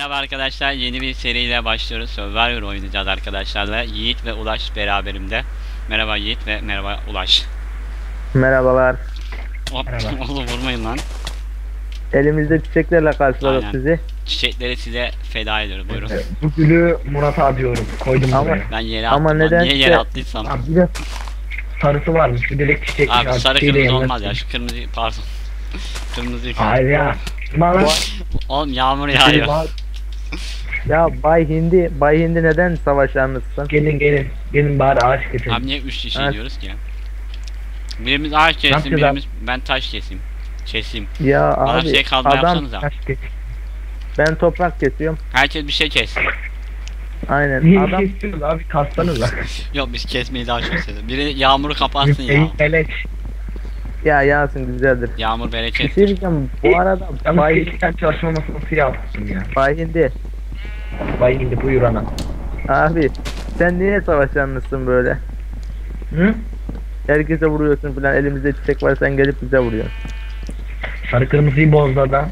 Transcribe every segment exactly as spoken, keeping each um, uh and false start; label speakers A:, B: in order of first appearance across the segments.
A: Merhaba arkadaşlar, yeni bir seriyle başlıyoruz. Survivor oynayacağız arkadaşlarla. Yiğit ve Ulaş beraberimde. Merhaba Yiğit ve merhaba Ulaş.
B: Merhabalar.
A: Hop,
C: Merhaba.
A: oğlum vurmayın lan.
B: Elimizde çiçeklerle karşıladık
A: Aynen.
B: sizi.
A: Çiçekleri size feda ediyorum, buyurun.
C: Bu gülü Murat'a diyorum. Koydum
B: Ama-
C: buraya.
A: Ben yere
B: Ama
A: attım lan.
B: nedense-
A: Niye yere attıysam.
C: Abi bir de sarısı varmış. Bir dilek çiçek.
A: Abi sarı
C: çiçeği de
A: kırmızı
C: yanına
A: olmaz ya,
C: koy.
A: şu kırmızı pardon. Kırmızı
C: Hayır ya. Bana
A: Oğlum yağmur yağıyor.
B: Ya Bay Hindi, Bay Hindi neden savaş yanlısın?
C: gelin gelin. Gelin bari ağaç
A: Abi
C: getirin.
A: niye üç kişi
B: Evet.
A: diyoruz ki? Birimiz ağaç kessin,
C: yapacağız
A: birimiz ben taş keseyim. Keseyim.
B: Ya
A: Bana
B: abi
A: şey kazma
B: adam
A: yapsanıza.
C: Taş get-
B: ben toprak kesiyorum.
A: Herkes bir şey kessin.
B: Aynen
C: Niye
B: adam
C: kesiyorsunuz abi? Kassanız lan.
A: Yok biz kesmeyi daha çok seviyoruz. Biri yağmuru kapatsın ya.
C: Ey beleş.
B: ya Yasin güzeldir.
A: Yağmur
B: Bir şey
A: bereket.
B: diyeceğim bu arada
C: Ben
B: Bay,
C: keşken çalışma masası yaptım ya.
B: Bay Hindi
C: Bay şimdi buyur ana.
B: abi sen niye savaş yanlısın böyle?
C: Hı?
B: Herkese vuruyorsun filan, elimizde çiçek var, sen gelip bize vuruyorsun.
C: Sarı kırmızıyı bozdu adam.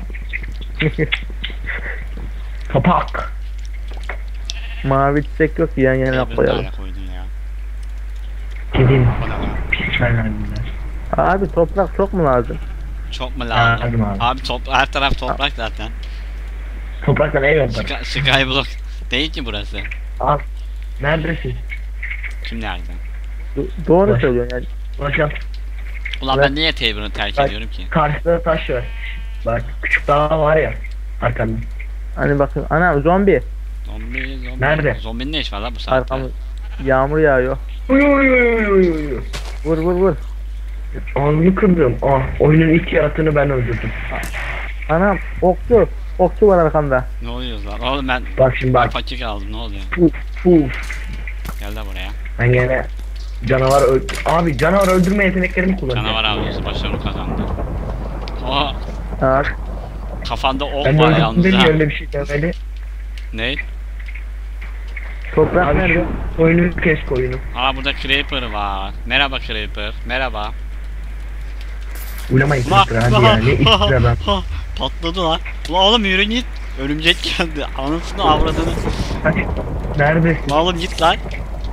C: Kapak.
B: Mavi çiçek yok ki, yan yana
A: Tebrik
B: koyalım.
A: nereye koydun ya?
C: Kedin.
A: Bana bak.
C: Pis verdiler.
B: Abi toprak çok mu lazım?
A: Çok mu
C: Ha,
A: lazım?
C: hadi abi.
A: Abi top, her taraf toprak zaten.
C: Topraktan ev yaparım.
A: Sky, Skyblock değil ki burası.
C: Al. Neredesin?
A: Kim nerede?
B: Do- doğru
C: Baş-
B: söylüyorsun yani.
C: Hocam.
A: Ulan
B: Evet.
A: ben niye Tabron'u terk
C: Bak.
A: ediyorum ki?
C: Karşıda taş var. Bak küçük dağ var ya. Arkanda.
B: Hani bakın ana zombi
A: Zombi, zombi.
C: Nerede?
A: Zombinin ne işi var lan bu saatte?
B: arkamız, yağmur yağıyor.
C: Uy uy uy uy uy uy.
B: Vur vur vur.
C: Ağzını kırdım. Ah, oyunun ilk yaratığını ben öldürdüm.
B: Anam okçu. Okçu var arkamda.
A: Ne oluyor lan? Oğlum ben
C: Bak şimdi bak.
A: paçık aldım, ne oluyor?
C: Puf puf.
A: Gel de buraya.
C: Ben gene canavar öl... Abi canavar öldürme yeteneklerimi kullanacağım.
A: Canavar avcısı başarılı kazandı. O
B: Aa,
A: kafanda ok
C: Ben de
A: var
C: öldürdüm
A: yalnız
C: dedi
A: ha.
C: öyle bir şey demeli.
A: Ne?
B: toprak
C: Abi
B: nerede?
C: şu oyunu kes koyunu.
A: Aa burada Creeper var. Merhaba Creeper. Merhaba.
C: Uylamayın
A: Ulan,
C: kırıklar hadi ya. Ne istiyor adam.
A: patladı lan. Ulan oğlum yürü git. Örümcek geldi. Anasını avradını.
C: Hadi. Neredesin?
A: Lan oğlum git lan.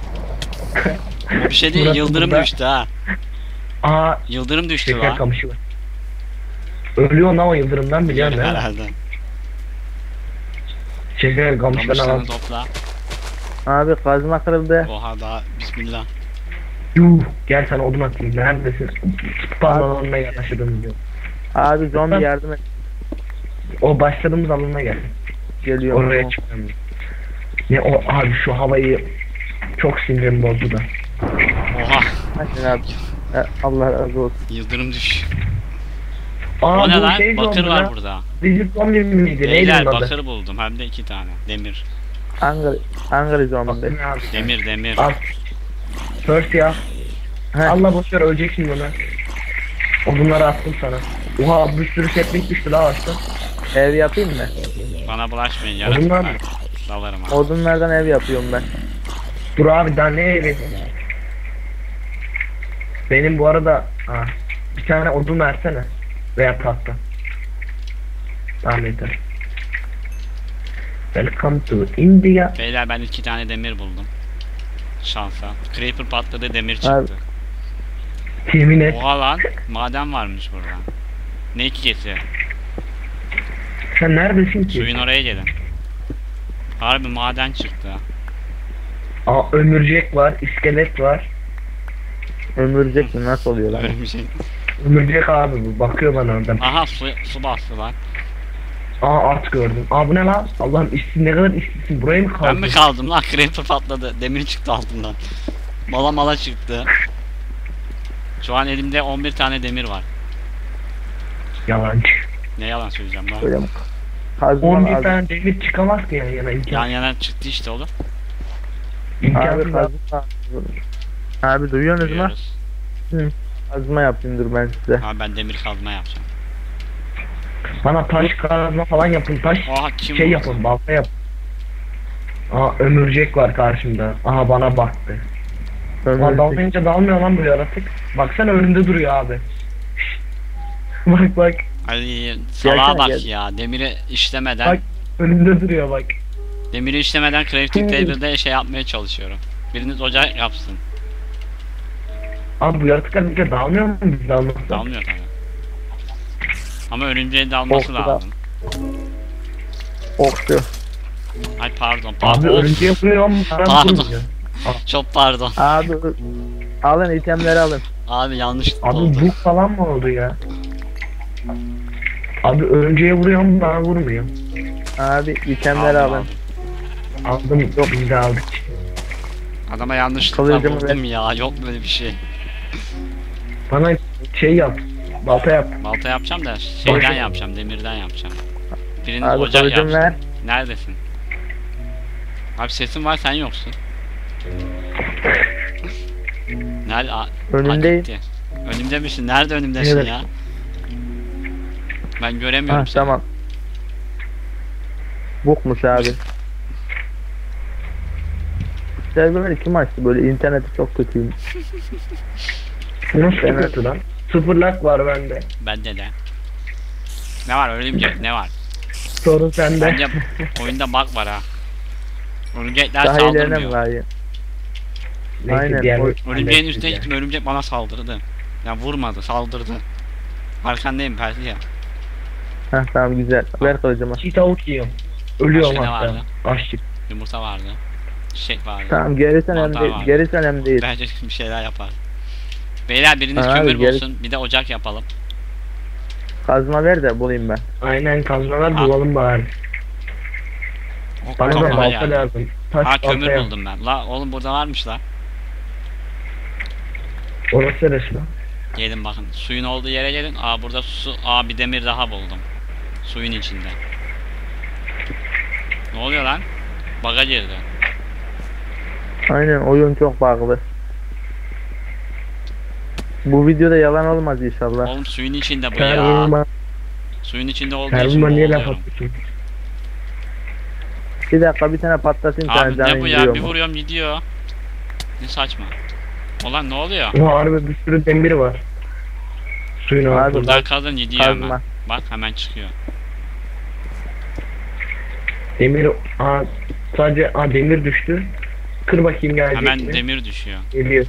A: O bir şey değil,
C: Burası
A: yıldırım
C: burada.
A: düştü ha.
C: Aa
A: Yıldırım düştü
C: şeker
A: lan.
C: kamışı var. Ölüyor lan o yıldırımdan biliyorsun değil mi?
A: Herhalde.
C: Şeker kamıştan
A: Kamışlarını
C: al.
A: topla.
B: Abi kazma kırıldı.
A: Oha daha bismillah.
C: Yuh gel sana odun atayım. Neredesin? Spawn alanına yanaşırım diyor.
B: Abi zombi yardım et.
C: O başladığımız alanına gel.
B: Geliyor.
C: Oraya çıkıyorum. Ne o abi şu havayı çok sinirim bozdu da.
A: Oha.
B: Hadi abi. E, Allah razı olsun.
A: Yıldırım düş.
C: Aa
A: O ne
C: bu
A: lan?
C: şey
A: Bakır
C: zombi
A: var
C: lan.
A: burada.
C: Bizim zombi miydi? Neydi
A: Beyler
C: onun adı?
A: bakır buldum. Hem de iki tane. Demir.
B: Angry, angry zombi.
C: Bakın abi.
A: Demir demir.
C: Al. First ya.
B: Heh.
C: Allah boşver öleceksin bunu. Odunları attım sana. Oha bir sürü setlik düştü la ağaçta.
B: Ev yapayım mı?
A: Bana bulaşmayın
C: Odunlar
A: yaratıklar.
C: mı?
A: Dalarım ha.
B: Odunlardan ev yapıyorum ben.
C: Dur abi daha ne evi? Benim bu arada ha, bir tane odun versene. Veya tahta. Tamam yeter. Welcome to India.
A: Beyler ben iki tane demir buldum. Şansa. Creeper patladı, demir
B: Abi.
A: çıktı.
C: Yemin et.
A: Oha lan. Maden varmış burada. Ne ikisi?
C: Sen neredesin ki?
A: Suyun oraya gelin. Harbi maden çıktı.
C: Aa ömürcek var, iskelet var.
B: Ömürcek mi? Nasıl oluyor lan?
A: Öyle bir şey.
C: Ömürcek abi bu bakıyor bana oradan.
A: Aha su, su bastı lan.
C: Aa at gördüm. Aa bu ne lan? Allah'ım işsiz ne kadar işsizsin. Buraya mı kaldın?
A: Ben mi kaldım lan? Creeper patladı. Demir çıktı altından. Mala mala çıktı. Şu an elimde on bir tane demir var.
C: Yalancı.
A: Ne yalan söyleyeceğim lan.
B: Öyle mi? Kazma
C: on bir
B: lazım.
C: tane demir çıkamaz ki yan yana
A: Yan
C: imkan.
A: yana çıktı işte oğlum.
B: Abi
C: İmkansız abi.
B: kazma. Abi duyuyorsunuz mu?
A: Duyuyoruz.
B: Kazma yapayım dur ben size.
A: Ha ben demir kazma yapacağım.
C: Bana taş kazma falan yapın. Taş
A: Oha kim
C: şey
A: bu?
C: yapın. Balta yap. Aa ömürcek var karşımda. Aha bana baktı. Lan
B: Ömürcek.
C: dalmayınca dalmıyor lan bu yaratık. Baksana önünde duruyor abi. bak bak.
A: Ay salağa
B: Gelsene,
A: bak
B: gel.
A: ya. Demiri işlemeden
C: Bak. Önümde duruyor bak.
A: Demiri işlemeden crafting table'de şey yapmaya çalışıyorum. Biriniz ocak yapsın.
C: Abi bu yaratıklar bize dalmıyor mu biz dalmazsa?
A: Dalmıyor tabii. Ama örümceğe dalması
B: Okçu da-
A: lazım.
B: Okçu.
A: Ay pardon
C: Abi
A: pardon.
C: örümceğe vuruyor mu? Sana
A: Pardon.
C: vurmuyor.
A: Çok pardon.
B: Abi alın itemleri alın.
A: Abi yanlış
C: Abi
A: oldu.
C: bu falan mı oldu ya? Abi örümceğe vuruyor mu bana vurmuyor.
B: Abi itemleri
A: Aldım,
B: alın.
A: aldım.
C: Aldım yok biz de aldık.
A: Adama yanlışlıkla
B: Kılıcımı
A: vurdum ya. Yok böyle bir şey.
C: Bana şey yap. Balta yap.
A: Balta yapacağım da şeyden
C: Balta-
A: yapacağım. Demirden yapacağım. Biriniz
B: Abi
A: ocak
B: kılıcımı
A: yapsın.
B: ver.
A: Neredesin? Abi sesin var sen yoksun. Nerede? Aa,
B: Önündeyim.
A: gitti. Önümde misin? Nerede önümdesin
C: Evet.
A: ya? Ben göremiyorum
B: Ha
A: seni.
B: tamam. Bukmuş abi. Serverleri kim açtı? Böyle interneti çok kötüymüş.
C: Nasıl
B: Evet.
C: kötü lan? Sıfır lag var bende.
A: Bende de. Ne var örümcek ne var?
C: Sorun sende.
A: Bence oyunda bug var ha. Örümcekler
B: Daha ilerine mi
A: saldırmıyor.
B: var ya?
C: Neyse,
B: Aynen,
C: diğer-
B: o-
A: Örümceğin
C: halledeceğiz
A: üstüne
C: ya.
A: gittim örümcek bana saldırdı. Ya vurmadı saldırdı. Arkandayım Persi ya.
B: Heh tamam güzel. Ver kılıcımı.
C: Çiğ tavuk yiyorum. Ölüyorum
A: Başka ne
C: hatta.
A: vardı?
C: Açlık.
A: Yumurta vardı. Çiçek vardı.
B: Tamam gerisi önemli
A: Mantar
B: değil.
A: var.
B: Gerisi önemli değil.
A: Bence bir şeyler yapar. Beyler biriniz
B: Abi,
A: kömür
B: gel-
A: bulsun bir de ocak yapalım.
B: Kazma ver de bulayım ben.
C: Aynen kazmalar
A: Ha.
C: bulalım bari.
A: O
C: Bana da
A: kafama
C: balta
A: geldi.
C: lazım. Taş
A: Ha
C: balta
A: kömür
C: yap.
A: buldum ben. La oğlum burada varmış la.
C: Orası neresi lan?
A: Gelin bakın. Suyun olduğu yere gelin. Aa burada su. Aa bir demir daha buldum. Suyun içinde. Ne oluyor lan? Baga girdi.
B: Aynen oyun çok bağlı. Bu videoda yalan olmaz inşallah.
A: Oğlum suyun içinde bu ya.
C: Tervurma.
A: Suyun içinde olduğu için
C: Tervurma niye laf
A: boğuluyorum.
C: atıyorsun?
B: Bir dakika bir tane patlatayım sana
A: Abi ne
B: canın
A: bu ya?
B: gidiyor
A: Bir
B: mu?
A: vuruyorum gidiyor. Ne saçma. Ulan ne oluyor?
C: Oha harbi bir sürü demir var. Suyun
B: Abi,
C: altında.
A: Buradan kazın gidiyor
B: Kazma.
A: hemen. Bak hemen çıkıyor.
C: Demir aa, sadece aa, demir düştü. Kır bakayım gelecek
A: Hemen
C: mi?
A: demir düşüyor.
C: Geliyor.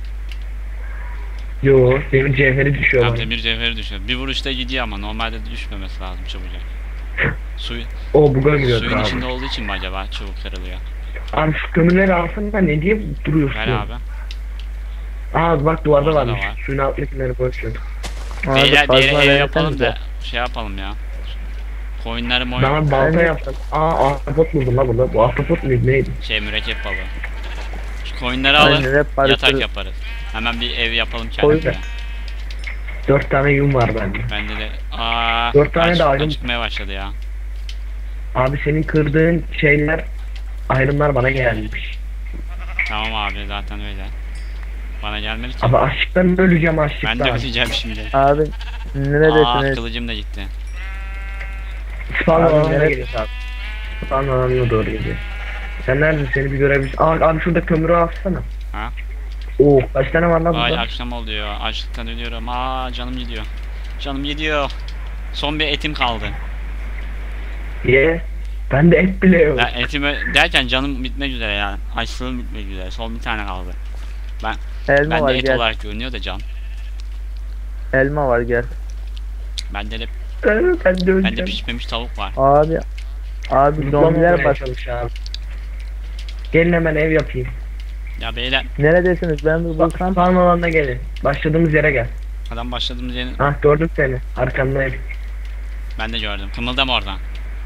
C: Yo demir cevheri düşüyor
A: Tamam
C: bana.
A: demir cevheri düşüyor. Bir vuruşta gidiyor ama normalde düşmemesi lazım çabucak. Suyu,
C: O buga giriyor
A: suyun
C: abi.
A: içinde olduğu için mi acaba çabuk kırılıyor?
C: Abi şu kömürleri alsana ne diye duruyorsun?
A: Ver abi.
C: Aa bak duvarda
A: Orada da
C: varmış.
A: var.
C: Suyun altındakileri boş ver.
B: Abi
A: Beyler bir
B: kazma
A: yere ev
B: versenize.
A: yapalım da şey yapalım ya. Koyunları moyun
C: Bana balta
B: Ben-
C: yaptım. Aa ahtapot buldum la burada. Bu ahtapot muydu neydi?
A: şey mürekkep balığı. Şu koyunları alın
B: Aynen, hep
A: yatak
B: barıştırır.
A: yaparız. Hemen bir ev yapalım
B: Koyun-
A: kendimize.
C: Dört tane yum var bende.
A: Bende de aa
C: Dört tane de
A: aç-
C: ayrım-
A: çıkmaya başladı ya.
C: Abi senin kırdığın şeyler ayrımlar bana gelmiş.
A: Tamam abi zaten öyle. Bana gelmeli ki.
C: Abi açlıktan öleceğim
A: Ben
C: açlıktan.
A: de öleceğim şimdi.
B: Abi
A: Aa
B: neredesiniz?
A: kılıcım da gitti.
C: Spawn
B: Abi,
C: alanına
B: nereye-
C: geliyor abi. Spawn alanına doğru geliyor. Sen neredesin seni bir görebiliriz. Aa abi şurada kömürü alsana.
A: Ha?
C: Oo kaç tane var lan
A: Ay
C: burada?
A: akşam oluyor. Açlıktan ölüyorum. Aa canım gidiyor. Canım gidiyor. Son bir etim kaldı.
C: Ye. Bende et bile yok.
A: Ya etime derken canım bitmek üzere yani. Açlığım bitmek üzere. Son bir tane kaldı.
B: Elma
A: Ben
B: var
A: de et
B: gel.
A: olarak görünüyor da can.
B: Elma var gel.
A: Bende de,
C: Ee, ben de
A: bende
C: öleceğim.
A: pişmemiş tavuk var.
B: Abi abi zombiler
C: Zombiler
B: baş.
C: çalış abi. Gelin hemen ev yapayım.
A: Ya beyler
B: Neredesiniz? Ben bir
C: Bak
B: bulsam.
C: spawn alanına gelin. Başladığımız yere gel.
A: adam başladığımız yerin
C: Ah gördüm seni. Arkandayım.
A: ben de gördüm. Kımıldama oradan.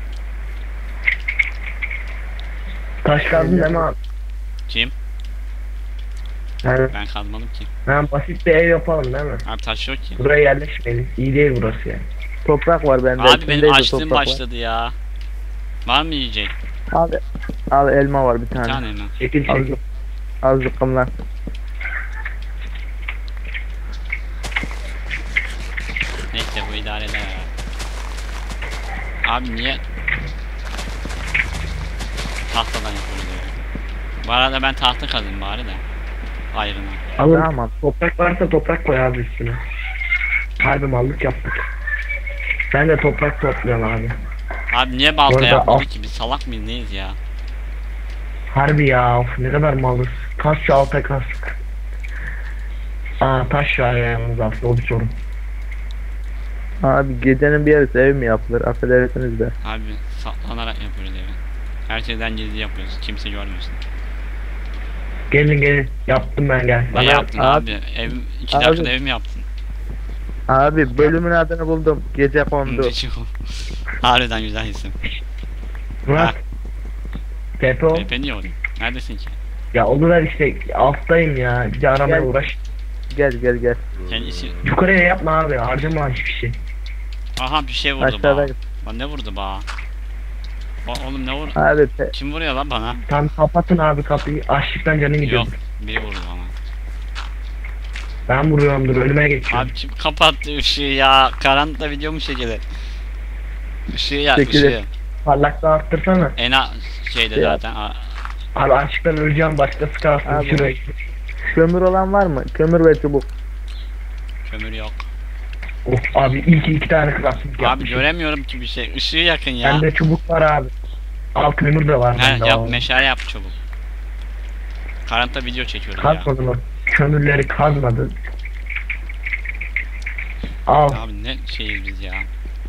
C: Taş kazdın değil mi abi?
A: Kim?
C: Yani,
A: Ben kazmadım ki.
C: yani basit bir ev yapalım değil mi?
A: Abi taş yok ki.
C: Buraya yerleşmeyin. İyi değil burası yani.
B: Toprak var bende.
A: Abi
B: Üstünde
A: benim
B: de
A: açlığım
B: toprak var.
A: başladı ya. Var mı yiyecek?
B: Abi al elma var bir
A: Bir
B: tane.
A: tane mi?
C: Çekil
B: Az,
C: çekil.
B: az zıkkımlan.
A: Neyse bu idare eder ya. Abi niye tahtadan yapılıyor? Bu arada ben tahta kazayım bari de. Ayrına.
C: Alın.
B: Tamam.
C: Toprak varsa toprak koy abi üstüne. Harbi mallık yaptık. Ben de toprak topluyorum abi.
A: Abi niye balta
C: Orada
A: yapmadık
C: af-
A: ki? Biz salak mıyız neyiz ya?
C: Harbi ya, of, ne kadar malız. Taş şu alta kask. Aa, taş var yalnız aslında, o bir sorun.
B: Abi gecenin bir yarısı ev mi yapılır? Affedersiniz de.
A: Abi saklanarak yapıyoruz evi. Her şeyden gizli yapıyoruz. Kimse görmüyorsun.
C: Gelin gelin, yaptım ben, gel.
A: Ne
C: Bana
A: yaptın abi?
B: abi-
A: Ev iki
B: abi-
A: dakikada ev mi yaptın?
B: Abi bölümün adını buldum. Gece kondu.
A: Harbiden güzel isim.
C: Murat. Tepe ol.
A: Pepe niye olayım? Neredesin ki?
C: Ya olur işte, alttayım ya. Bir de aramaya
B: Gel.
C: uğraş.
B: Gel gel gel.
A: Senin işi...
C: Yukarıya yapma abi, harcama hiçbir şey.
A: Aha bir şey vurdu
B: Aşağıda.
A: bana. Lan ne vurdu bana? Ba- Oğlum ne vurdu?
B: Abi pe-
A: Kim vuruyor lan bana?
C: Tam kapatın abi kapıyı, açlıktan canın gidiyor.
A: Yok. Biri vurdu bana.
C: Ben vuruyorumdur, önüme geçiyorum.
A: Abi kim kapattı ışığı ya? Karanlıkta video mu çekilir? Işığı yak
B: Çekilir.
A: ışığı.
C: Parlaklığı arttırsana.
A: En a- şeyde
B: Şey
A: zaten. a-
C: Abi açlıktan öleceğim, başkası kalsın
B: Abi.
C: şuraya.
B: kömür olan var mı? Kömür ve çubuk.
A: Kömür yok.
C: Of abi, iyi ki iki tane crafting
A: Abi
C: yapmışım.
A: göremiyorum ki bir şey. Işığı yakın ya.
C: Bende çubuk var abi. Al, kömür de var
A: He
C: bende.
A: yap
C: al.
A: meşale yap çabuk. Karanlıkta video çekiyorum ya.
C: Kazmadın o. Kömürleri kazmadı. Al.
A: Abi ne şeyiz biz ya.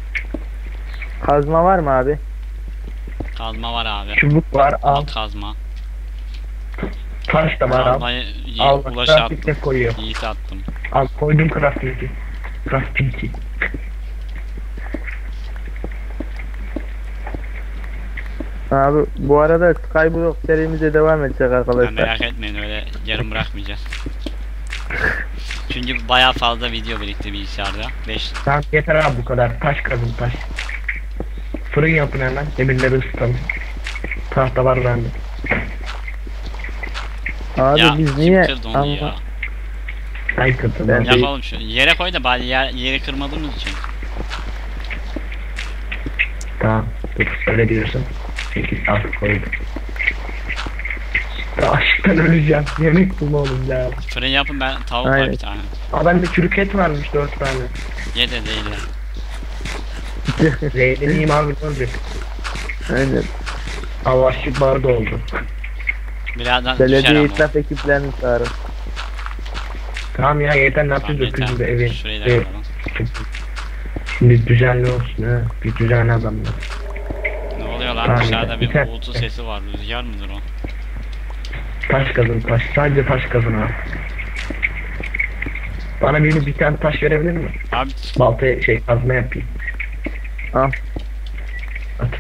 B: Kazma var mı abi?
A: Kazma var abi.
C: Çubuk var, al.
A: Al kazma.
C: Taş da var, al.
A: Kazmayı yi-
C: Al bak,
A: ulaş attım.
C: crafting'e koyuyor.
A: Yiğit attım.
C: Al, koydum crafting'i. Crafting'i.
B: Abi bu arada Skyblock serimize devam edecek
A: Ya
B: arkadaşlar.
A: merak etmeyin öyle yarım bırakmayacağız. Çünkü bayağı fazla video birikti bilgisayarda. beş
C: Tamam, yeter abi bu kadar. Taş kazın, taş. Fırın yapın hemen. Demirleri ısıtalım. Tahta var bende.
B: Abi
A: ya
B: biz
A: kim
B: niye
A: kırdı onu
B: ama
A: ya?
C: Sen kırdın.
B: Ben-
C: lan.
B: Değil.
A: Yapalım şu. Yere koy da bari yer, yeri kırmadığımız için.
C: Tamam. Dur, öyle diyorsun. sekiz taş koydum. Ya açlıktan öleceğim. Yemek bulma oğlum ya.
A: Fırın yapın ben tavuk var
B: Aynen.
A: bir tane.
C: Aa, bende çürük et varmış dört tane.
A: Ye de değil ya.
C: Zeytiniyim abi, ne olacak?
B: aynen.
C: Allah aşkına barda oldu.
A: Birazdan düşer
B: Belediye
A: ama.
B: itlaf ekiplerini çağırın.
C: Tamam ya, yeter, ne
A: Tamam
C: yapacağız öküzü de
A: yeter.
C: evi.
A: Şurayı da
C: ev-
A: yapalım.
C: Şimdi düzenli olsun ha. Bir düzenli adamlar.
A: Ne oluyor lan
C: Tamam,
A: dışarıda bir
C: yeter.
A: uğultu sesi var. Rüzgar mıdır o?
C: Taş kazın, taş. Sadece taş kazın abi. Bana biri bir tane taş verebilir mi?
A: Abi
C: Baltaya şey kazma yapayım.
B: Al.
C: At.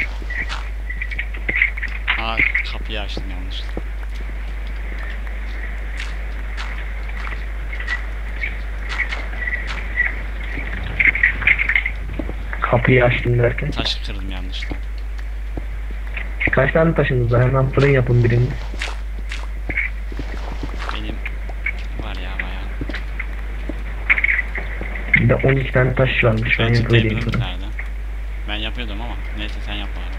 A: aa, kapıyı açtım yanlışlıkla.
C: Kapıyı açtım derken.
A: Taşı kırdım yanlışlıkla.
C: Kaç tane taşınız var? Hemen fırın yapın birini.
A: Benim var ya bayağı.
C: Bir de on iki tane taş varmış. Ben
A: Ben
C: yapayım
A: table'ım
C: fırın.
A: nerede? Ben yapıyordum ama neyse sen yap bari.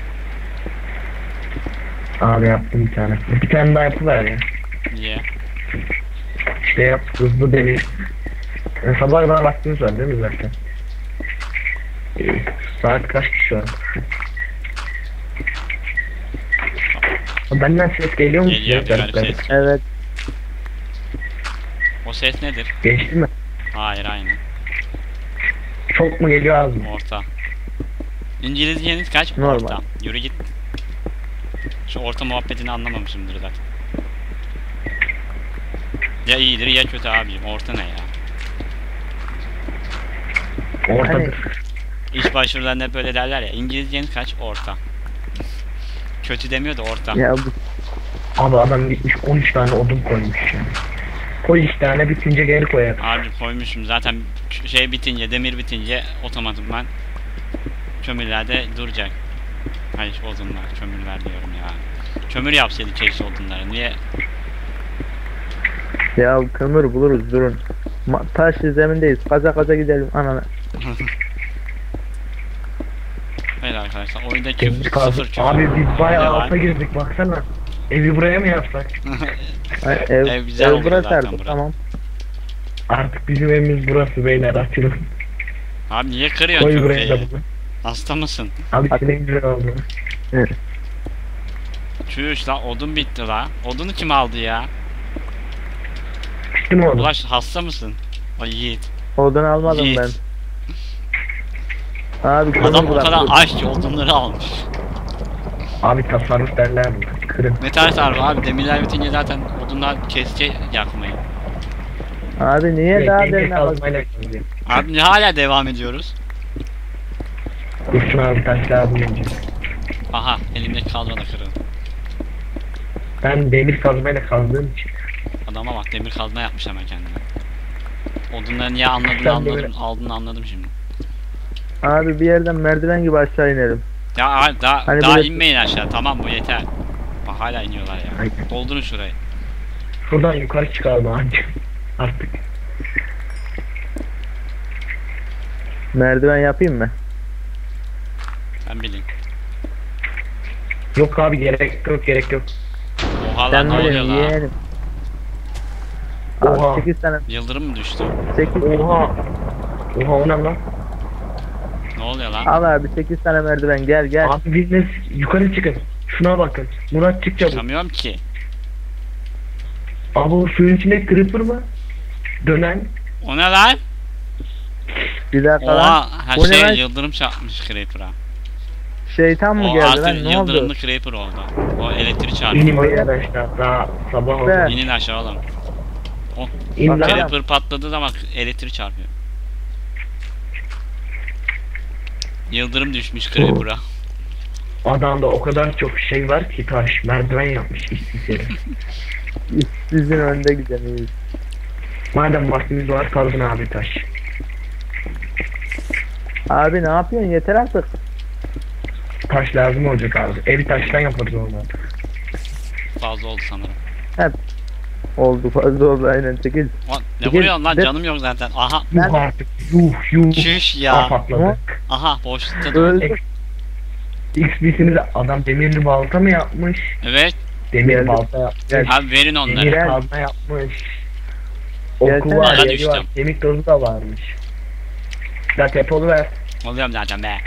C: Abi yaptım bir tane. Bir tane daha yapıver ya.
A: Niye?
C: İşte yap, hızlı demir. Yani sabah kadar vaktimiz var değil mi zaten? Ee, saat kaç şu an? Benden ses geliyor mu?
A: Geliyor
C: size?
A: bir garip ses.
B: Evet.
A: O ses nedir?
C: Geçti mi?
A: Hayır aynı.
C: Çok mu geliyor, az mı?
A: Orta. İngilizceniz kaç?
B: Normal.
A: Orta. Yürü git. Şu orta muhabbetini anlamamışımdır zaten. Ya iyidir ya kötü abicim. Orta ne ya?
C: Ortadır.
A: İş başvurularında hep böyle derler ya. İngilizceniz kaç? Orta. Kötü demiyor da orta.
B: Ya bu
C: Abi adam gitmiş on üç tane odun koymuş yani. Koy iki tane, bitince geri koyar.
A: Abi koymuşum zaten şey bitince, demir bitince otomatikman kömürlerde duracak. Hayır odunlar, kömürler diyorum ya. Kömür yapsaydı keşke odunları. Niye?
B: ya kömür buluruz durun. Ma taş zemindeyiz. Kaza kaza gidelim anana.
A: Evet arkadaşlar oyunda
C: Demir
A: küfür
C: kazı.
A: sıfır küfür.
C: Abi biz bayağı
A: Ne var?
C: alta girdik, baksana. Evi buraya mı yapsak?
B: Ay, ev,
A: Ev güzel
B: ev
A: olur
B: burası
A: zaten
B: artık
A: burası.
B: tamam.
C: Artık bizim evimiz burası beyler, açılın.
A: Abi niye kırıyorsun
C: Koy
A: çok
C: buraya da
A: şeyi?
C: bunu.
A: Hasta mısın?
C: Abi senin güzel oldu.
A: Çüş la odun bitti la. Odunu kim aldı ya?
C: Bitti mi oldu?
A: Ulaş hasta mısın? Ay Yiğit.
B: Odun almadım
A: Yiğit.
B: ben. Abi kömür
A: Adam o kadar
B: bıraktım.
A: aç ki odunları almış.
C: Abi tasarruf derler mi? Kırın.
A: Ne tarz harbi abi demirler bitince zaten odunlar kesecek yakmayı.
B: Abi niye
C: Evet,
B: daha
C: demir
B: derine bak?
C: kazmayla kazıyor.
A: Abi ne hala devam ediyoruz?
C: Dursun abi taş lazım önce.
A: Aha elimdeki kazma da kırıldı.
C: Ben demir kazmayla kazdığım için.
A: Adama bak demir kazma yapmış hemen kendine. Odunları niye anladığını
C: Ben
A: anladım,
C: demir-
A: aldığını anladım şimdi.
B: Abi bir yerden merdiven gibi aşağı inelim.
A: Ya abi, daha,
B: Hani
A: daha
B: böyle-
A: inmeyin aşağı tamam bu yeter. Bak hala iniyorlar ya.
C: Aynen.
A: Doldurun şurayı.
C: Şuradan yukarı çıkalım anca. Artık.
B: Merdiven yapayım mı?
A: Ben bileyim.
C: Yok abi gerek yok gerek yok.
A: Oha lan
B: Sen
A: ne oluyor
B: bilin
A: lan?
B: yeğenim.
C: Oha.
B: Abi sekiz tane
A: Yıldırım mı düştü?
B: sekiz
C: Oha. Oha o ne lan?
A: Ne oluyor lan?
B: al abi sekiz tane merdiven gel gel.
C: Abi biriniz yukarı çıkın. Şuna bakın. Murat çık çabuk.
A: Çıkamıyorum ki.
C: Abi o suyun içinde creeper mı? Dönen.
A: O ne lan?
B: Bir dakika lan.
A: Oha her
B: Bu ne
A: şey
B: lan?
A: yıldırım çarpmış Creeper'a.
B: Şeytan mı
A: O
B: geldi
A: artık
B: lan ne oldu?
A: yıldırımlı Creeper oldu. O elektrik çarpıyor.
C: İnin beyler aşağı. Daha sabah oldu.
B: Be.
A: İnin aşağı oğlum. Oh,
C: İn lan.
B: Bakacağım.
A: Creeper patladı ama elektrik çarpıyor. Yıldırım düşmüş Creeper'a.
C: Adamda o kadar çok şey var ki taş. Merdiven yapmış işsiz yere.
B: Sizin önde gidemeyiz.
C: Madem vaktimiz var kaldın abi taş.
B: Abi ne yapıyorsun yeter artık.
C: Taş lazım olacak abi. Evi taştan yaparız ondan.
A: Fazla oldu sanırım.
B: Oldu fazla oldu aynen çekil.
A: Lan, ne
B: Peki,
A: vuruyorsun lan
B: de-
A: canım yok zaten. Aha
B: Ben-
C: Yuh artık. Yuh yuh.
A: çüş
C: Aa,
A: ya.
C: patladı.
A: Aha boşlukta da.
B: Öldü.
C: X P'sini de adam demirli balta mı yapmış?
A: Evet.
C: Demir
B: Geldi.
C: balta yapmış.
B: Gel.
A: Abi verin
C: Demir
A: onları.
B: Gel.
C: kazma yapmış.
B: Gelsene.
C: Oku var,
A: Hadi
C: yeri var.
A: düştüm.
C: Kemik tozu da varmış. Ya tepolu ver.
A: Oluyorum zaten be.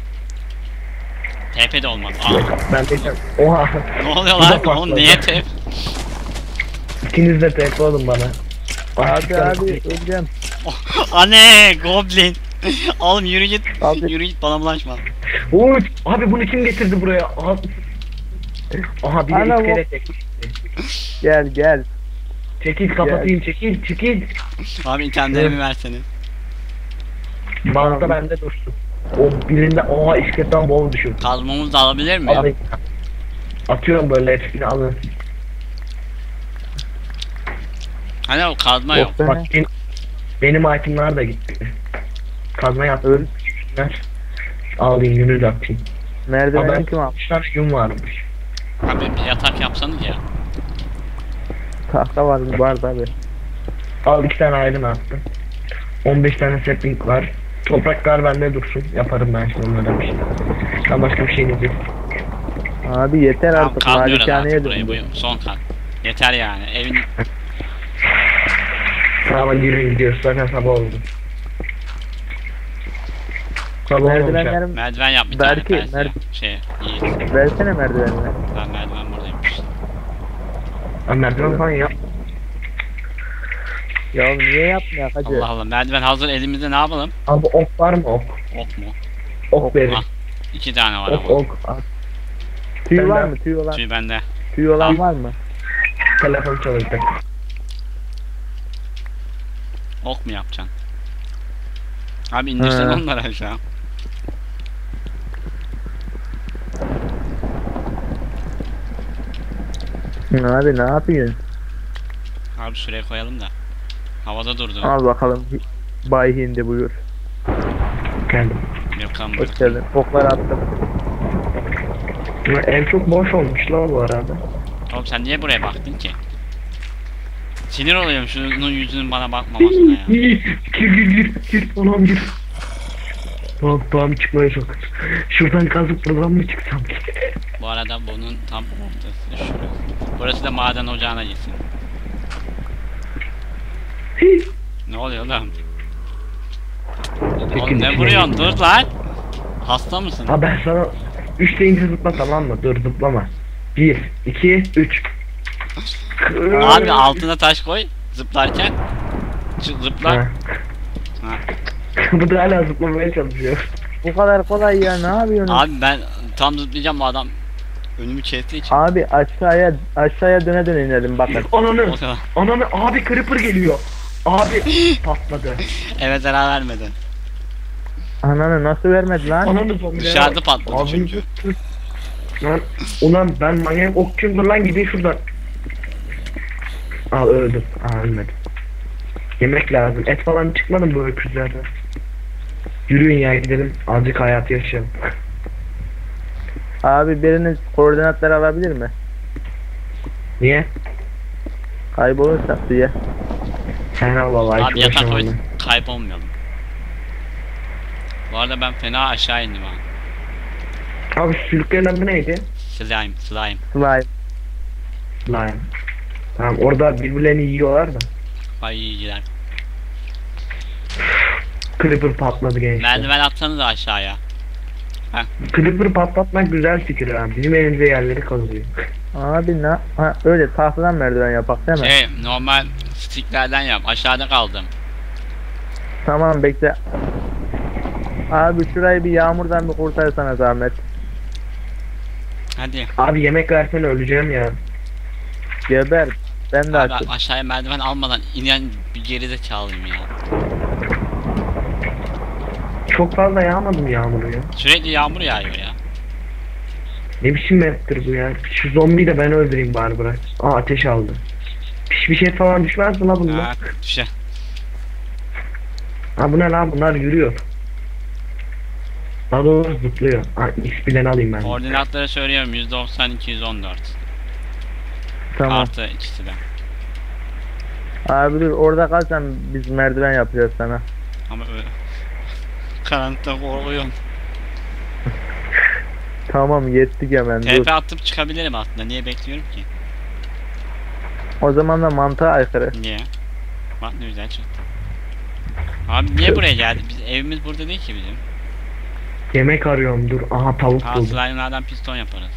A: T P de olmaz. Aa,
C: Ben de oha.
A: ne oluyor
C: Bu da
A: lan? Oğlum
C: patladı.
A: niye T P?
C: İkiniz de tepe olun bana.
B: Abi abi öleceğim.
A: Anne goblin. Oğlum yürü git.
B: Abi.
A: Yürü git bana bulaşma.
C: Uy, abi bunu kim getirdi buraya? Aha, aha bir de
B: Ana bu-
C: iskele çekil.
B: Gel gel.
C: Çekil kapatayım çekil çekil.
A: Abi internetimi versene.
C: Basta bende dursun. O birinde oha iskeletten bol düşüyor.
A: Kazmamızı da alabilir miyim?
C: Alayım. Atıyorum böyle hepsini alın.
A: Hani o kazma yok.
B: Yok
C: Bak
B: be.
C: benim, benim itemlar da gitti. Kazma yaptım. Günler. Alayım günü de atayım. Aa,
B: Merdiveni
C: ben
B: kim al?
C: üç tane gün varmış.
A: Abi bir yatak yapsanız ya.
B: Tahta var mı? Var tabi.
C: Al iki tane ayrım attım. on beş tane sapling var. Topraklar bende dursun. Yaparım ben şimdi onlara bir şey. Ben başka bir şeyiniz yok.
B: Abi yeter
A: Tamam
B: artık
A: kazmıyoruz
B: malikaneye
A: artık burayı.
B: döndü.
A: Bu son kat. Yeter yani. Evin
C: Sabah yürüyün gidiyoruz. Zaten sabah oldu. Sabah olmuş abi.
B: Merdivenlerim
A: merdiven yap bir
B: Belki,
A: tane. Belki,
B: mer-
A: şey iyi.
B: versene merdivenleri.
A: Ben merdiven buradaymış.
C: Ben merdiven falan yap.
B: Ya oğlum niye yapmıyor hacı?
A: Allah Allah merdiven hazır elimizde ne yapalım?
C: Abi ok var mı ok?
A: Ok mu?
C: Ok verin.
A: Ah, iki tane var
C: Ok
A: ama.
C: ok. Al.
B: Tüy
C: Ben
B: var
C: de-
B: mı? Tüy olan,
A: Tüy bende.
B: tüy olan
A: Al.
B: var mı?
C: Telefon çalışacak.
A: Ok mu yapacaksın? Abi indirsen
B: He.
A: onları aşağı.
B: Abi ne yapıyorsun?
A: Abi şuraya koyalım da. Havada durdu.
B: Al bakalım. Bay Hindi buyur.
C: Geldim.
A: Yok lan
B: Hoş geldin. Oklar attım.
C: Ya, ev çok boş olmuş la bu arada.
A: Oğlum sen niye buraya baktın ki? Sinir oluyorum şunun yüzünün bana bakmamasına ya.
C: Gir gir gir gir anam gir. Tamam tamam çıkmaya çok. Şuradan kazıp buradan mı çıksam?
A: Bu arada bunun tam ortası şurası. Burası da maden ocağına gitsin. Ne oluyor lan? Oğlum ne vuruyorsun? Dur lan. Hasta mısın?
C: Ha ben sana üç deyince zıpla, tamam mı? Dur zıplama. bir, iki, üç.
A: Abi altına taş koy zıplarken. Ç- Zıpla.
C: Ha.
A: Ha.
C: Bu da hala zıplamaya çalışıyor.
B: Bu kadar kolay ya, ne yapıyorsun? Abi,
A: Abi ben tam zıplayacağım, bu adam önümü kestiği için.
B: aşağıya aşağıya döne döne inelim bakın.
C: Ananı.
A: O kadar.
C: Ananı abi, creeper geliyor. Abi patladı.
A: Eve zarar vermedi.
B: Ananı nasıl vermedi lan?
C: Ananı zombiler.
A: Dışarıda patladı
C: Abi,
A: çünkü.
C: Lan ulan ben manyak okçuyumdur lan, gidin şuradan. Al öldüm. Aa ölmedim. Yemek lazım. Et falan çıkmadı mı bu öküzlerden? Yürüyün ya, gidelim. Azıcık hayatı yaşayalım.
B: Abi biriniz koordinatları alabilir mi?
C: Niye?
B: Kaybolursak diye.
C: Sen al vallahi.
A: Abi
C: hiç
A: yatak
C: uğraşamam
A: koy,
C: ben.
A: kaybolmayalım. Bu arada ben fena aşağı indim ha.
C: Abi sülüklerin adı neydi?
A: Slime, slime.
B: Slime.
C: Slime. Tamam, orada birbirlerini yiyorlar da.
A: Vay yiyiciler.
C: Creeper patladı gençler.
A: Merdiven atsanız aşağıya.
C: Creeper patlatmak güzel fikir abi. Bizim elimize yerleri kazıyor.
B: Abi ne? Ha, öyle tahtadan merdiven yapak değil mi?
A: Şey, normal sticklerden yap. Aşağıda kaldım.
B: Tamam bekle. Abi şurayı bir yağmurdan bir kurtarsana zahmet.
A: Hadi.
C: Abi yemek versene, öleceğim ya.
B: Geber. Ben de
A: Abi
B: açtım.
A: aşağıya merdiven almadan inen bir geride çalayım ya.
C: Çok fazla yağmadı mı yağmuru ya?
A: Sürekli yağmur yağıyor ya.
C: Ne biçim map'tir bu ya? Şu zombiyi de ben öldüreyim bari, bırak. Aa ateş aldı. Piş bir şey falan düşmez mi la bunlar?
A: Ha, düşe.
C: Ha bu ne lan, bunlar yürüyor. Daha doğrusu zıplıyor. Ha X bilen alayım ben.
A: Koordinatları söylüyorum, yüz doksan iki yüz on dört.
B: Tamam.
A: Artı ikisi de.
B: Abi dur orada kal, sen biz merdiven yapacağız sana.
A: Ama öyle. Karanlıkta korkuyorum.
B: Tamam yettik hemen
A: T
B: dur.
A: P atıp çıkabilirim aslında. Niye bekliyorum ki?
B: O zaman da mantığa aykırı.
A: Niye? Bak ne güzel çıktı. Abi niye buraya geldik? Biz evimiz burada değil ki bizim.
C: Yemek arıyorum, dur. Aha tavuk
A: Ha,
C: buldum.
A: slime'lardan piston yaparız.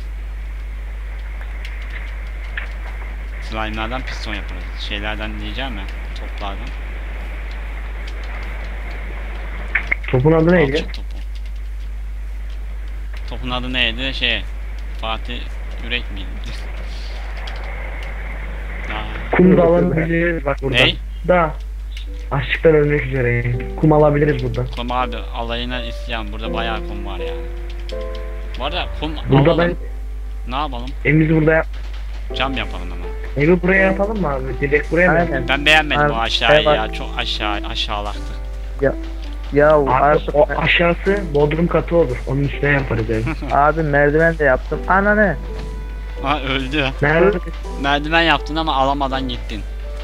A: Slime'lardan piston yaparız. Şeylerden diyeceğim ya. Toplardan.
C: Topun adı neydi?
A: Alçak topu. Topun adı neydi? Şey. Fatih Yürek miydi? Aa,
C: Kum da alabiliriz bak buradan.
A: Ney?
C: Da. Açlıktan ölmek üzereyim. Kum alabiliriz buradan.
A: kum abi alayına isyan. Burada bayağı kum var yani. Bu arada kum
C: Burada
A: alalım. Ne yapalım?
C: Evimizi burada yap.
A: Cam yapalım ama.
C: Evi buraya yapalım mı abi? Direkt buraya mı?
B: Aynen.
A: Ben beğenmedim
B: Abi,
A: o aşağıyı
B: şey
A: ya.
B: bak-
A: Çok aşağı aşağılaktı.
B: Ya
C: Abi
B: artık
C: o aşağısı bodrum katı olur. Onun üstüne yaparız evi.
B: abi merdiven de yaptım. Ananı.
A: Ha öldü.
C: Nerede?
A: Merdiven yaptın ama alamadan gittin.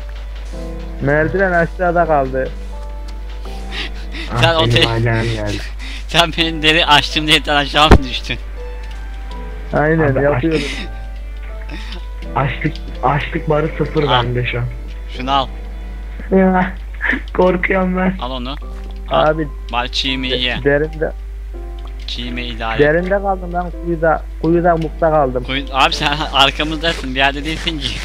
B: Merdiven aşağıda kaldı.
A: Sen
C: ah,
A: o
C: benim
A: te-
C: ailem geldi.
A: Sen benim deri açtım diye sen aşağı mı düştün?
B: Aynen
C: Abi,
B: yapıyorum.
C: Açlık, açlık barı sıfır
A: Ah.
C: bende şu an.
A: Şunu al.
C: Ya, korkuyorum ben.
A: Al onu. Al.
B: Abi
A: Bari çiğimi ye.
B: derinde
A: Çiğimi idare et.
B: derinde kaldım ben, kuyuda kuyuda mukta kaldım.
A: Koy- Abi sen arkamızdasın, bir yerde değilsin ki.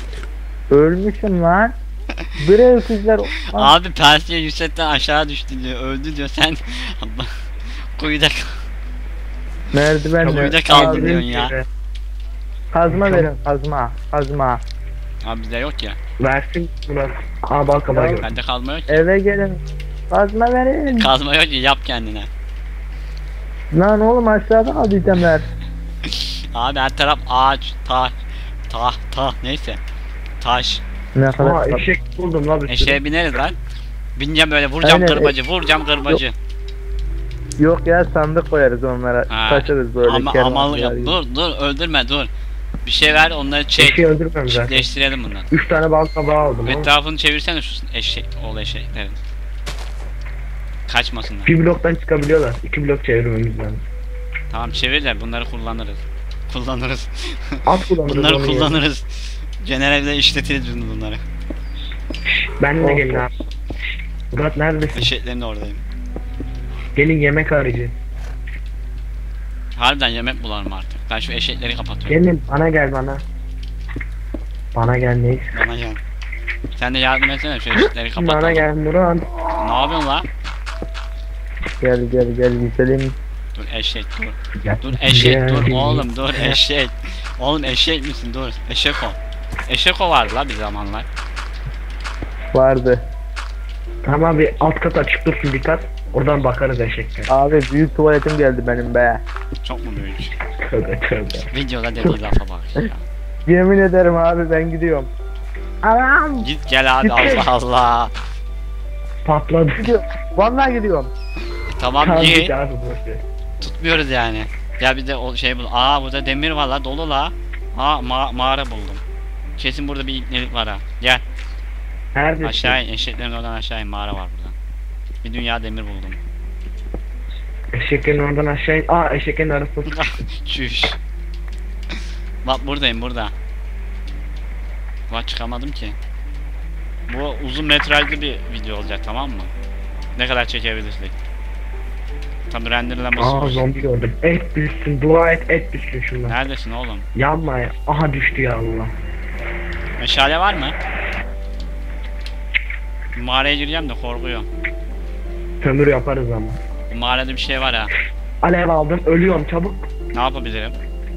B: Ölmüşüm lan. Bre öküzler.
A: Abi Persiye yüksekten aşağı düştü diyor, öldü diyor, sen Allah. Kuyuda
B: Merdivenle.
A: Kuyuda kaldım
B: Abi,
A: diyorsun ya.
B: Kazma verin kazma. Kazma.
A: Abi bizde yok ya.
C: Versin Murat. Aa bal kabağı gör.
A: Bende kazma yok ki.
B: Eve gelin. Kazma verin.
A: Kazma yok ki, yap kendine.
B: Lan oğlum aşağıda kaldı itemler.
A: Abi her taraf ağaç, taş, tah, tah, neyse. Taş.
B: Ne
C: Aa
B: kadar.
C: eşek buldum la bir sürü.
A: Eşeğe bineriz lan. Bineceğim böyle, vuracağım
B: Aynen,
A: kırbacı, vuracağım kırbacı.
B: Yok ya, sandık koyarız onlara.
A: Ha,
B: Taşırız böyle.
A: Ama
B: kervan
A: amalı yok.
B: gibi.
A: Dur dur, öldürme dur. Bir şey ver, onları çek.
C: Eşeği öldürmem zaten.
A: Çiftleştirelim bunları.
C: Üç tane bal kabağı aldım ama.
A: Etrafını çevirsene şu eşek, oğlu eşeklerin. Kaçmasınlar.
C: Bir bloktan çıkabiliyorlar. İki blok çevirmemiz lazım.
A: Tamam çevir de bunları kullanırız. Kullanırız.
C: At kullanırız
A: Bunları
C: onu ya.
A: kullanırız. Generalde işletiriz biz bunları.
C: Ben de
B: Oh,
C: gelin
B: oh.
C: abi. Murat neredesin?
A: Eşeklerin oradayım.
C: Gelin yemek arayacağız.
A: Harbiden yemek bulalım artık. Ben şu eşekleri kapatıyorum.
C: Gelin bana gel bana. Bana gel ne?
A: Bana gel. Sen de yardım etsene şu eşekleri kapatalım.
C: Bana gel Murat.
A: Ne yapıyorsun lan?
B: Gel gel gel gidelim.
A: Dur eşek dur.
C: Gel.
A: Dur eşek
C: Gel.
A: dur oğlum dur eşek. Oğlum eşek misin dur. Eşek o. Eşek o vardı la bir zamanlar.
B: Vardı.
C: Tamam bir alt kat açık dursun dikkat. Oradan bakarız eşekler.
B: Abi büyük tuvaletim geldi benim be.
A: Çok mu büyük?
C: Tövbe tövbe.
A: Videoda dediği lafa bak ya.
B: Yemin ederim abi ben gidiyorum. Anam
A: Git gel abi
B: Gitti.
A: Allah Allah.
C: Patladı.
B: gidiyorum. Vallahi gidiyorum.
A: Tamam
C: Tamam,
A: iyi.
C: git abi, boş ver.
A: Tutmuyoruz yani. Ya bir de o şey bul. Aa burada demir var la dolu la. Aa ma mağara buldum. Kesin burada bir ipnelik var ha. Gel
C: Neredesin?
A: aşağı in. Eşeklerin oradan aşağı in. Mağara var burada. Bir dünya demir buldum.
C: Eşeklerin oradan aşağı in. Aa eşeklerin arasında.
A: Çüş. Bak buradayım burada. Bak çıkamadım ki. Bu uzun metrajlı bir video olacak tamam mı? Ne kadar çekebilirsek. Tabi renderlaması.
C: Aa zombi gördüm. Et düşsün dua et et düşsün şundan.
A: Neredesin oğlum?
C: Yanma ya. Aha düştü ya Allah.
A: Meşale var mı? Mağaraya gireceğim de korkuyorum.
C: Kömür yaparız ama.
A: Bu mağarada bir şey var ha.
C: Alev aldım ölüyorum çabuk.
A: Ne yapabilirim?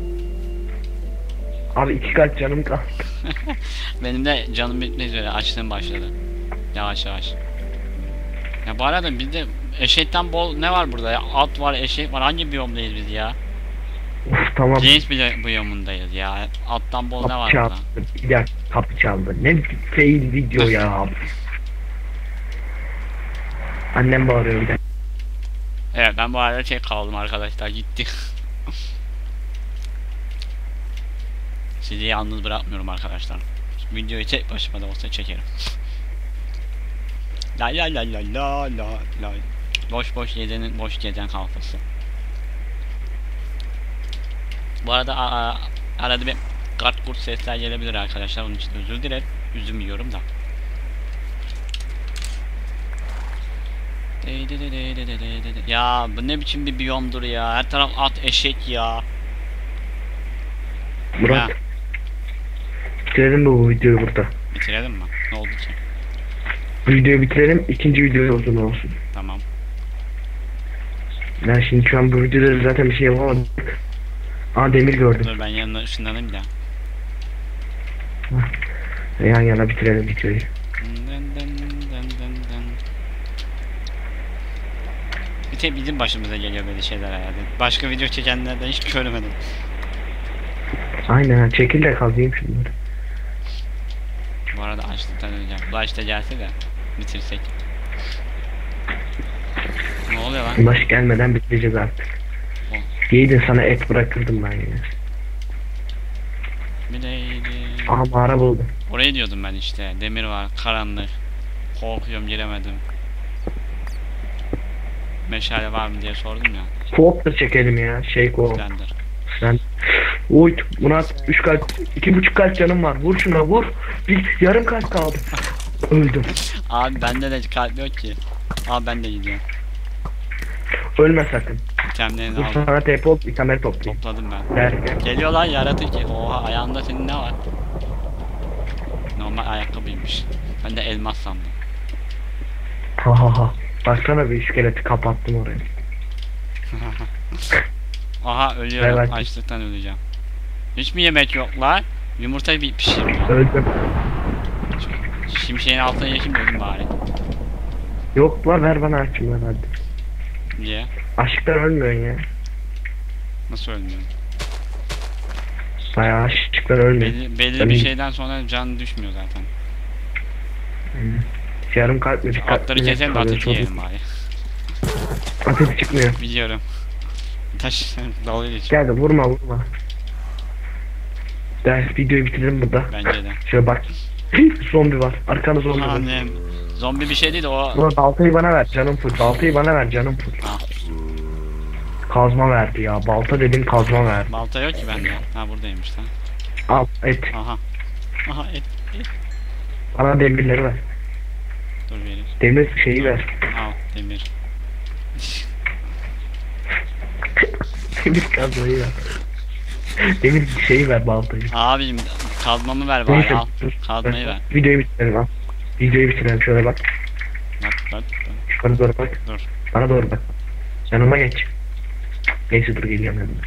C: Abi iki kalp canım kaldı.
A: Benim de canım bitmek üzere. Açlığım başladı. Yavaş yavaş. Ya bu arada bizde eşekten bol ne var burada ya? At var, eşek var. Hangi biyomdayız biz ya?
C: Uf tamam.
A: James bile biyomundayız ya. Attan bol ne var
C: Kapı
A: burada?
C: çaldı. Bir dakika kapı çaldı. Ne fail video ya. Annem bağırıyor bir dakika.
A: Evet ben bu arada tek kaldım arkadaşlar. Gitti. Sizi yalnız bırakmıyorum arkadaşlar. Videoyu tek başıma da olsa çekerim. La la la la la la la. Boş boş yedenin boş gezen kalfası. Bu arada a, a, arada bir kart kurt sesler gelebilir arkadaşlar. Onun için özür dilerim. Üzüm yiyorum da. Ya bu ne biçim bir biyomdur ya. Her taraf at eşek ya.
C: Murat.
A: Ya.
C: Bitirelim mi bu videoyu burada?
A: Bitirelim mi? Ne oldu ki?
C: Bu videoyu bitirelim. İkinci video uzun olsun.
A: Tamam.
C: Ben şimdi şu an bu videoda zaten bir şey yapamadım. Aa demir gördüm.
A: Dur ben yanına ışınlanayım da.
C: Yan yana bitirelim videoyu.
A: Dın dın dın dın dın. Bir tek bizim başımıza geliyor böyle şeyler herhalde. Başka video çekenlerden hiç görmedim.
C: Aynen çekil de kazıyım şunları.
A: Bu arada açlıktan öleceğim. Ulaş da gelse de bitirsek. Ne oluyor lan?
C: Ulaş gelmeden bitireceğiz artık. Yiğidin sana et bırakırdım ben yine.
A: Bileydim.
C: Aha mağara buldum.
A: Orayı diyordum ben işte. Demir var, karanlık. Korkuyorum giremedim. Meşale var mı diye sordum ya.
C: Co-op da çekelim ya. Şey co-op.
A: Blender.
C: Sen. Uy Murat üç kalp, iki buçuk kalp canım var. Vur şuna vur. Bir yarım kalp kaldı. Öldüm.
A: Abi bende de kalp yok ki. Abi ben de gidiyorum.
C: Ölme sakın.
A: İtemlerini
C: Dur
A: aldım.
C: sana tepe ol bir kamera toplayayım.
A: Topladım ben.
C: Derken.
A: Geliyor lan yaratıcı. Oha ayağında senin ne var? Normal ayakkabıymış. Ben de elmas sandım.
C: Ha ha ha. Baksana bir iskeleti kapattım orayı.
A: Aha ölüyorum.
C: Evet.
A: Açlıktan öleceğim. Hiç mi yemek yok lan? Yumurta bir pişireyim ya.
C: Öldüm.
A: Şimşeğin altına yakayım dedim bari.
C: Yok lan ver bana açım lan hadi.
A: Niye?
C: Aşktan ölmüyorsun ya.
A: Nasıl ölmüyorum?
C: Bayağı aşktan ölmüyorsun.
A: Belli, belli
C: Ben-
A: bir şeyden sonra can düşmüyor zaten.
C: Yarım kalp mi? Bir kalp
A: Atları
C: mi?
A: keselim de
C: Kalıyor,
A: ateş
C: çok-
A: yiyelim bari.
C: Ateş çıkmıyor.
A: Biliyorum. Taş dalga geçiyor.
C: Gel de vurma vurma. Ders videoyu bitirelim burada.
A: Bence de.
C: Şöyle bak. Zombi var. Arkanda zombi var.
A: Annem. Zombi bir şey değil de o.
C: Buna baltayı bana ver canım full. Baltayı bana ver canım full.
A: Ah,
C: Kazma verdi ya. Balta dedim kazma verdi.
A: balta yok ki bende. Ha buradaymış lan.
C: Al et.
A: Aha. Aha et. et.
C: Bana demirleri ver.
A: Dur vereyim.
C: Demir şeyi ver.
A: Al demir.
C: Demir kazmayı ver. Demir şeyi ver, baltayı.
A: Abicim kazmamı ver bari
C: Neyse,
A: al.
C: dur.
A: Kazmayı ver.
C: Videoyu bitirelim al. Videoyu bitirelim, şöyle bak.
A: Bak bak.
C: Yukarı doğru bak.
A: Dur.
C: Bana doğru bak. Yanıma geç. Neyse dur, geliyorum yanına.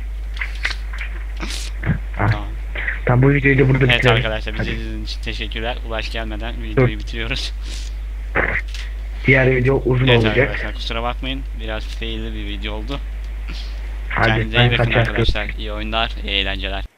C: Ah.
A: Tamam.
C: Tamam, bu videoyu da burada
A: Evet
C: bitirelim.
A: arkadaşlar bizi
C: Hadi.
A: izlediğiniz için teşekkürler. Ulaş gelmeden videoyu bitiriyoruz.
C: Diğer video uzun
A: Evet
C: olacak.
A: arkadaşlar kusura bakmayın. Biraz failli bir video oldu.
C: Hadi
A: Kendinize iyi
C: ben
A: bakın
C: kaçar.
A: arkadaşlar. İyi oyunlar, iyi eğlenceler.